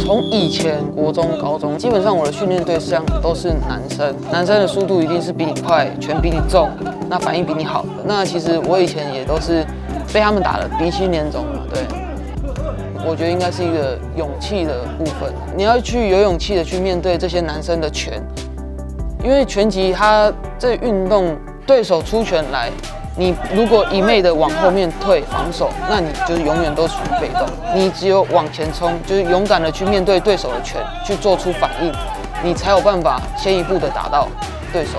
从以前国中、高中，基本上我的训练对象都是男生，男生的速度一定是比你快，拳比你重，那反应比你好的。那其实我以前也都是被他们打得鼻青脸肿嘛，对。我觉得应该是一个勇气的部分，你要去有勇气的去面对这些男生的拳，因为拳击它这运动，对手出拳来。 你如果一昧的往后面退防守，那你就是永远都处于被动。你只有往前冲，就是勇敢的去面对对手的拳，去做出反应，你才有办法先一步的打到对手。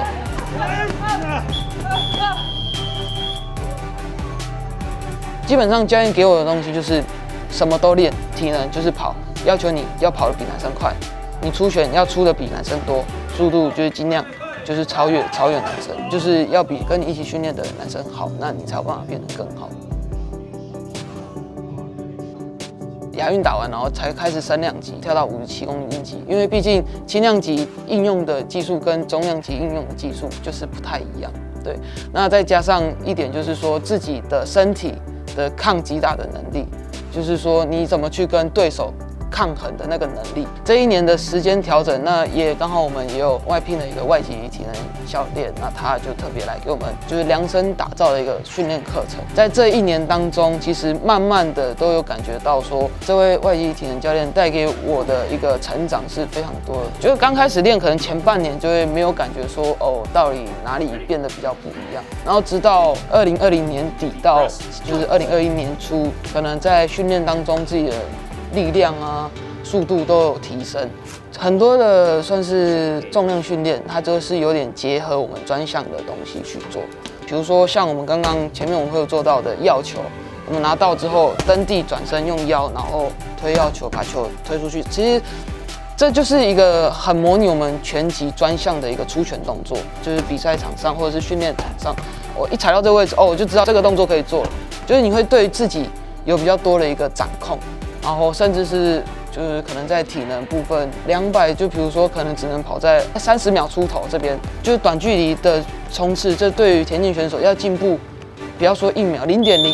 基本上教练给我的东西就是什么都练，体能就是跑，要求你要跑得比男生快，你出拳要出的比男生多，速度就是尽量。 就是超越男生，就是要比跟你一起训练的男生好，那你才有办法变得更好。亚运打完，然后才开始升量级，跳到57公斤级，因为毕竟轻量级应用的技术跟中量级应用的技术就是不太一样。对，那再加上一点就是说自己的身体的抗击打的能力，就是说你怎么去跟对手。 抗衡的那个能力，这一年的时间调整，那也刚好我们也有外聘了一个外籍体能教练，那他就特别来给我们就是量身打造的一个训练课程。在这一年当中，其实慢慢的都有感觉到说，这位外籍体能教练带给我的一个成长是非常多的。就是刚开始练，可能前半年就会没有感觉说哦，到底哪里变得比较不一样，然后直到2020年底到就是2021年初，可能在训练当中自己的。 力量啊，速度都有提升，很多的算是重量训练，它就是有点结合我们专项的东西去做。比如说像我们刚刚前面我们会有做到的药球，我们拿到之后蹬地转身用腰，然后推药球把球推出去。其实这就是一个很模拟我们拳击专项的一个出拳动作，就是比赛场上或者是训练场上，我一踩到这个位置，哦，我就知道这个动作可以做了，就是你会对自己有比较多的一个掌控。 然后甚至是就是可能在体能部分，200就比如说可能只能跑在30秒出头这边，就是短距离的冲刺，这对于田径选手要进步，不要说1秒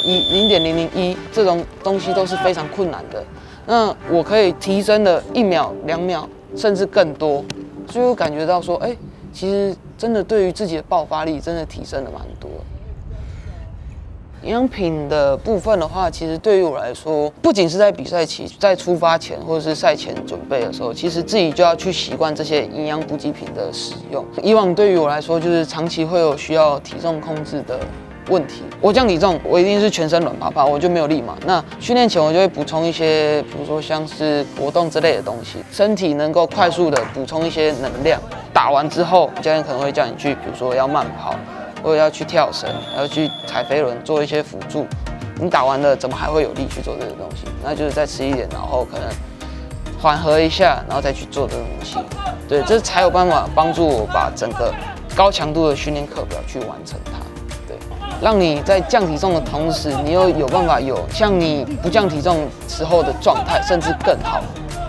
0.01、0.001这种东西都是非常困难的。那我可以提升的1秒、2秒，甚至更多，就感觉到说，哎，其实真的对于自己的爆发力真的提升了蛮多。 营养品的部分的话，其实对于我来说，不仅是在比赛期、在出发前或者是赛前准备的时候，其实自己就要去习惯这些营养补给品的使用。以往对于我来说，就是长期会有需要体重控制的问题。我降体重，我一定是全身软趴趴，我就没有力嘛。那训练前我就会补充一些，比如说像是果冻之类的东西，身体能够快速的补充一些能量。打完之后，教练可能会叫你去，比如说要慢跑。 或者要去跳绳，要去踩飞轮，做一些辅助。你打完了，怎么还会有力去做这个东西？那就是再吃一点，然后可能缓和一下，然后再去做这个东西。对，这才有办法帮助我把整个高强度的训练课表去完成它。对，让你在降体重的同时，你又有办法有像你不降体重时候的状态，甚至更好。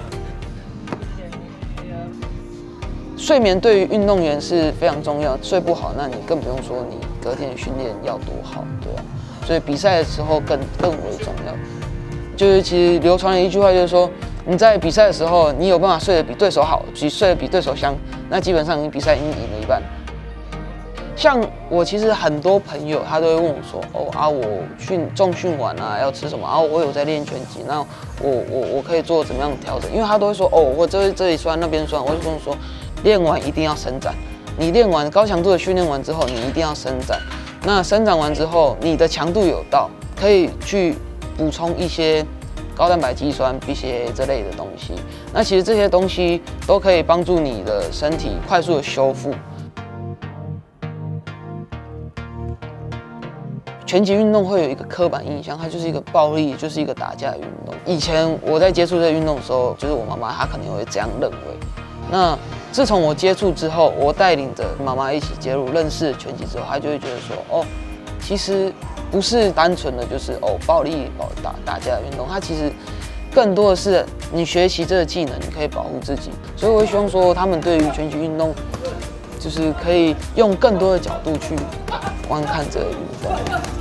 睡眠对于运动员是非常重要，睡不好，那你更不用说你隔天的训练要多好，对吧？所以比赛的时候更为重要。就是其实流传的一句话就是说，你在比赛的时候，你有办法睡得比对手好，睡得比对手香，那基本上你比赛已经赢了一半。像我其实很多朋友他都会问我说，哦啊，我重训完啊要吃什么？啊，我有在练拳击，那我可以做怎么样的调整？因为他都会说，哦，我这里酸那边酸，我就跟你说。 练完一定要伸展，你练完高强度的训练完之后，你一定要伸展。那伸展完之后，你的强度有到，可以去补充一些高蛋白肌酸、BCAA 这类的东西。那其实这些东西都可以帮助你的身体快速的修复。拳击运动会有一个刻板印象，它就是一个暴力，就是一个打架的运动。以前我在接触这个运动的时候，就是我妈妈她可能会这样认为。那自从我接触之后，我带领着妈妈一起介入认识拳击之后，她就会觉得说，哦，其实不是单纯的就是暴力打架的运动，它其实更多的是你学习这个技能，你可以保护自己。所以我会希望说，他们对于拳击运动，就是可以用更多的角度去观看这个运动。